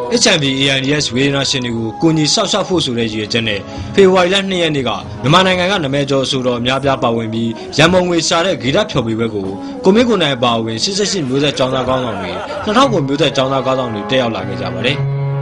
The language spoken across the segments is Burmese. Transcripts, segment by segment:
HIV AIDS ဝေဒနာရှင်တွေကိုကူညီဆောက်ရှောက်ဖို့ဆိုတဲ့ရည်ရွယ်ချက်နဲ့ဖေဖော်ဝါရီလ2ရက်နေ့ကမြန်မာနိုင်ငံကနာမည်ကျော်ဆိုတော်အများပြားပါဝင်ပြီးရန်ပုံငွေရှာတဲ့ဂီတဖျော်ဖြေပွဲကိုကိုမင်းကိုနိုင်ပါဝင်88မျိုးဆက်ကျောင်းသားကောင်းဆောင်တွေ2000ကိုမျိုးဆက်ကျောင်းသားကောင်းဆောင်တွေတက်ရောက်လာခဲ့ကြပါတယ်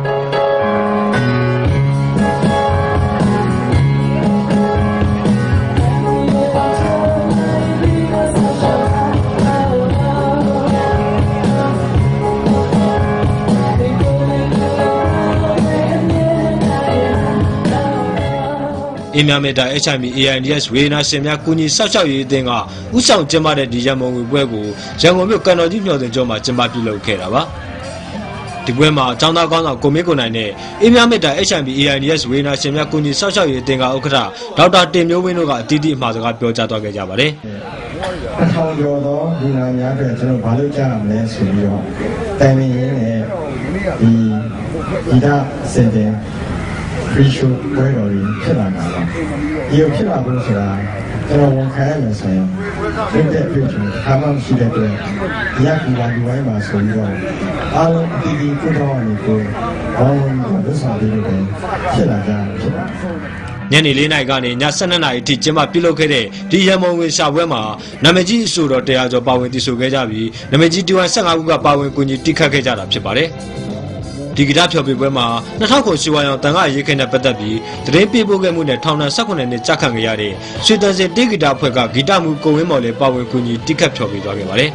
အင်းမြမေတာ HIV AIDS ဝေဒနာရှင်များကူညီဆောက်ရှောက်ရေးအသင်းကဥဆောင်ကျင်းပတဲ့ဒီရန်ပုံငွေပွဲကိုရန်ကုန်မြို့ကန်တော်ကြီးမျှော်စင်ကျောင်းမှာကျင်းပပြုလုပ်ခဲ့တာပါဒီပွဲမှာကျောင်းသားကောင်းဆောင်ကိုမင်းကိုနိုင်နဲ့အင်းမြမေတာ HIV AIDS ဝေဒနာရှင်များကူညီဆောက်ရှောက်ရေးအသင်းကဥက္ကဋ္ဌဒေါက်တာတင်မျိုးဝင်းတို့ကအသီးသီးအမှာစကားပြောကြားသွားခဲ့ကြပါတယ်အထောင်ကျော်သောလူနာများအတွက်ကျွန်တော်ဘာလုပ်ကြရမလဲဆိုပြီးတော့တိုင်ပင်ရင်းနဲ့ဒီဂီတစင်တင်free show ပွဲတော်ကြီးဖြစ်လာတာပါ။ဒီလိုဖြစ်လာဖို့ဆိုတာကျွန်တော်ဝန်ခံရမယ်ဆိုရင်ဒီတဲ့ပြုချင်အမှန်ရှိတဲ့အတွက်ရကူလာဒီဝိုင်းမှာဆိုပြီးတော့အားလုံးအတီးတီးကုထောင်းနေကိုဘောင်းဝင်လို့ဆောင်ပြီးတော့ဖြစ်လာကြဖြစ်ပါညနေ4နာရီကနေည12နာရီအထိကျင်းပပြုလုပ်ခဲ့တဲ့ဒီရန်ပုံငွေရှာပွဲမှာနာမည်ကြီးအဆိုတော်100ကျော်ပါဝင်တည်ဆိုခဲ့ကြပြီးနာမည်ကြီးdiwaan 15ခုကပါဝင်ကူညီတိခတ်ခဲ့ကြတာဖြစ်ပါတယ်ဒီဂီတဖျော်ဖြေပွဲမှာ2000ခုရှိဝါရောင်တန်ခါရေးခဲနဲ့ပတ်သက်ပြီးသတင်းပေးပို့ခဲ့မှုနဲ့ထောင်ဒဏ်18နှစ်ကြာခံခဲ့ရတဲ့ရွှေတန်စင်တေးဂီတအဖွဲ့ကဂီတမှုကိုဝင်းမော်လည်းပါဝင်ကူညီတိခတ်ဖျော်ဖြေသွားခဲ့ပါတယ်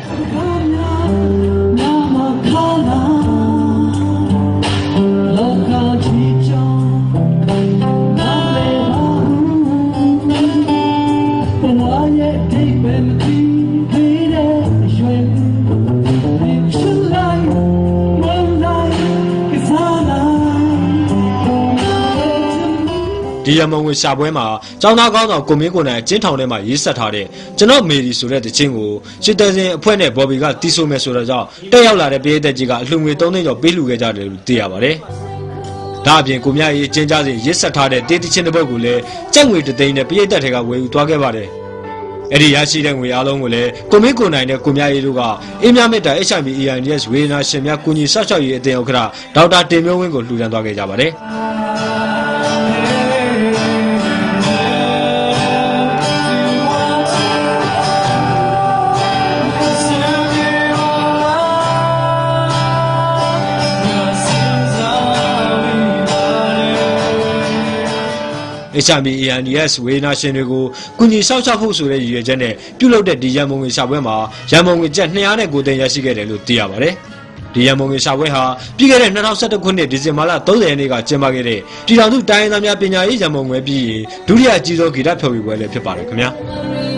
ဒီရမုံငွေရှာပွဲမှာကျောင်းသားကောင်းဆောင်ကိုမင်းကိုနိုင်အကျဉ်းထောင်ထဲမှာရေးဆက်ထားတဲ့ကျွန်တော်မေရီဆိုတဲ့တခြင်းကိုရှစ်တန်းစင်အဖွဲ့နဲ့ဘော်ဘီကတီးဆိုမယ်ဆိုတော့ကြောင့်တက်ရောက်လာတဲ့ပြည်သက်ကြီးကအလှငွေ3သိန်းကျော်ပေးလှူခဲ့ကြတယ်လို့သိရပါတယ်။ဒါအပြင်ကိုမြရေးအကျဉ်းကြားစဉ်ရေးဆက်ထားတဲ့တေးတခြင်းတစ်ပုဒ်ကိုလည်းကျပ်ငွေ3သိန်းနဲ့ပြည်သက်တွေကဝယ်ယူသွားခဲ့ပါတယ်။အဲ့ဒီရရှိတဲ့ငွေအားလုံးကိုလည်းကိုမင်းကိုနိုင်နဲ့ကိုမြရေးတို့ကအင်းမြမေတ္တာ HIV AIDS ဝေဒနာရှင်များကူညီဆောက်ရှောက်ရေးအသင်းဥက္ကဋ္ဌဒေါက်တာတင်မျိုးဝင်းကိုလှူဒါန်းသွားခဲ့ကြပါတယ်။ HIV AIDS ဝေဒနာရှင်တွေကိုကူညီဆောက်ရှောက်ဖို့ဆိုတဲ့ရည်ရွယ်ချက်နဲ့ပြုလုပ်တဲ့ဒီရန်ပုံငွေရှာပွဲမှာရန်ပုံငွေကျပ်209သိန်းရရှိခဲ့တယ်လို့သိရပါတယ်။ဒီရန်ပုံငွေရှာပွဲဟာပြီးခဲ့တဲ့2011ခုနှစ်ဒီဇင်ဘာလ30ရက်နေ့ကကျင်းပခဲ့တဲ့ပြည်ထောင်စုတိုင်းရင်းသားများပညာရေးရန်ပုံငွေပြီးရင်ဒုတိယအကြီးဆုံးဂီတဖျော်ဖြေပွဲလည်းဖြစ်ပါတယ်ခင်ဗျာ။